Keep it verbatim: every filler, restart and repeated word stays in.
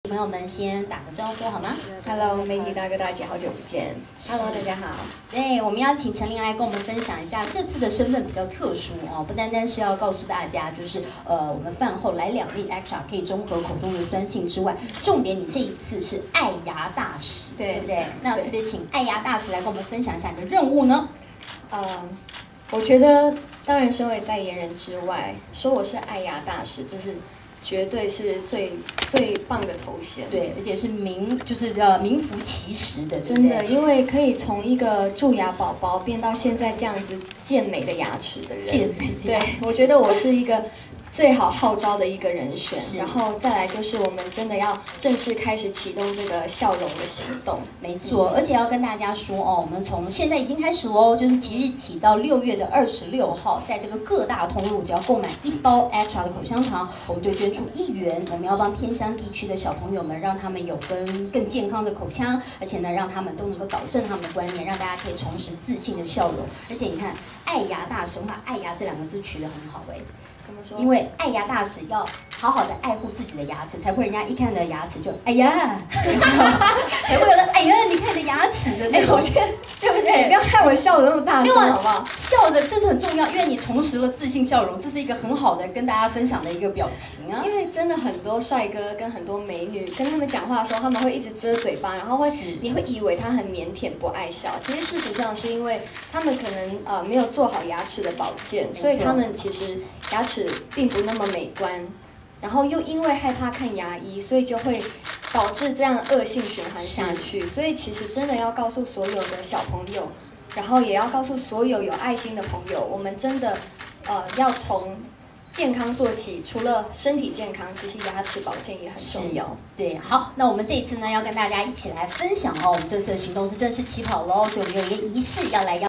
朋友们先打个招呼好吗 ？Hello， 媒体大哥大姐，好久不见。Hello， 大家好。 对，我们邀请陈琳来跟我们分享一下这次的身份比较特殊哦，不单单是要告诉大家，就是呃我们饭后来两粒 extra 可以中和口中的酸性之外，重点你这一次是爱牙大使，对, 对不对？那是不是请爱牙大使来跟我们分享一下你的任务呢？ 呃，我觉得当然身为代言人之外，说我是爱牙大使，这是。绝对是最最棒的头衔， 对，而且是名就是呃名副其实的， 真的，因为可以从一个蛀牙宝宝变到现在这样子健美的牙齿的人， 健美， 对，我觉得我是一个最好号召的一个人选，然后再来就是我们真的要正式开始启动这个笑容的行动， 没错，而且要跟大家说哦，我们从现在已经开始喽，就是即日起到六月的二十六号，在这个各大通路，只要购买一包 extra 的口香糖，我们就捐出一元，我们要帮偏乡地区的小朋友们，让他们有跟更健康的口腔，而且呢，让他们都能够导正他们的观念，让大家可以重拾自信的笑容。而且你看，爱牙大使，我们把爱牙这两个字取得很好哎。 怎么说？ 因为爱牙大使要好好的爱护自己的牙齿，才会人家一看你的牙齿就哎呀，才会有的哎呀，你看你的牙齿的那种，对不对？ 不要害我笑得那么大声，好不好？ 笑的这是很重要，因为你重拾了自信笑容，这是一个很好的跟大家分享的一个表情啊。 因为真的很多帅哥跟很多美女跟他们讲话的时候，他们会一直遮嘴巴，然后会你会以为他很腼腆不爱笑，其实事实上是因为他们可能呃没有做好牙齿的保健，所以他们其实牙齿并不那么美观，然后又因为害怕看牙医，所以就会导致这样恶性循环下去。所以其实真的要告诉所有的小朋友，然后也要告诉所有有爱心的朋友，我们真的呃要从健康做起，除了身体健康，其实牙齿保健也很重要。 对，好，那我们这一次呢，要跟大家一起来分享哦，我们这次的行动是正式起跑喽，所以我们有一个仪式要来邀。